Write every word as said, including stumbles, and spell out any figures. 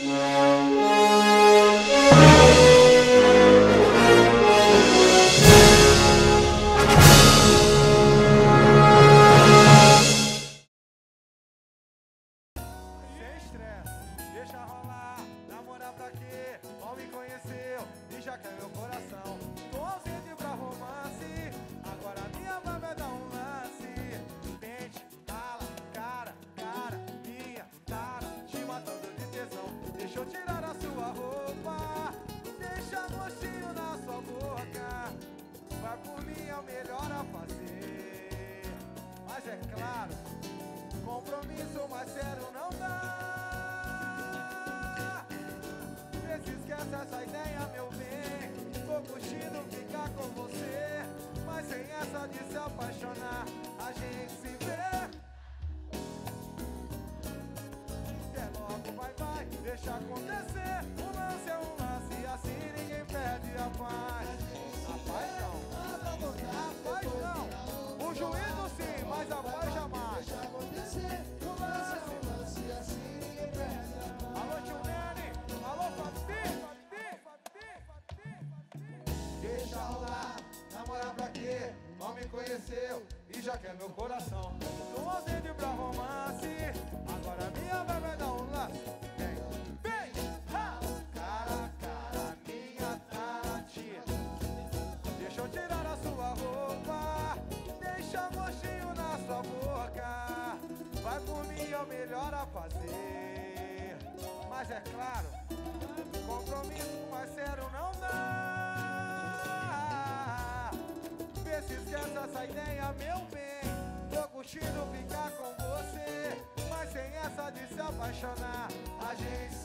Compromisso mais sério não dá. Vê se esquece essa ideia, meu bem. Tô curtindo ficar com você, mas sem essa de se apaixonar, a gente se vê. É logo, vai, vai, deixa acontecer. Um lance é um lance e assim ninguém perde a paz. A paz não, a paz não. O juízo sim, mas a paz jamais. Alô, tio Nene, alô, Fabi, Fabi, Fabi, Fabi. Deixa rolar, namorar pra quê? Mal me conheceu e já quer meu coração. Tô ausente pra romance, agora minha vai vai dar um laço. Vem, vem, ha! Cara a cara, minha tarantia. Deixa eu tirar a sua roupa, deixa gostinho na sua boca. Vai por mim, é o melhor a fazer. Mas é claro, compromisso mais sério não dá. Vê se esquece essa ideia, meu bem. Tô curtindo ficar com você, mas sem essa de se apaixonar, a gente